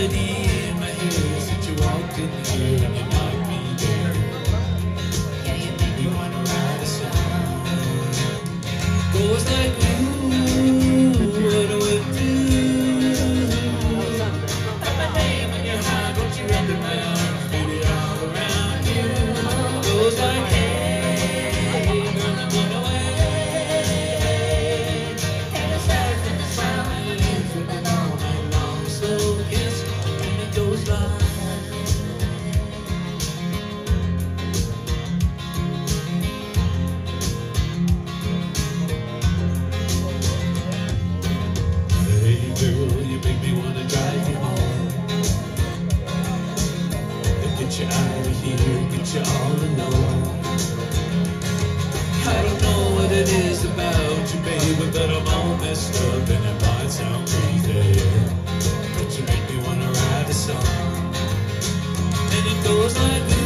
melody in my head since you walked in here and you knocked me dead. Yeah, you make me wanna write a song. Goes like, ooh, what do I do? Got my name on your heart, don't you run in my arms, baby, all around you. Goes like, hey, gonna run away. And aside from the silence, we've been all night long, slow kiss, and it goes by. Girl, you make me wanna drive you home. Get you out of here, get you all alone. I don't know what it is about you, baby, but I'm all messed up and it might sound crazy. But you make me wanna write a song, and it goes like this.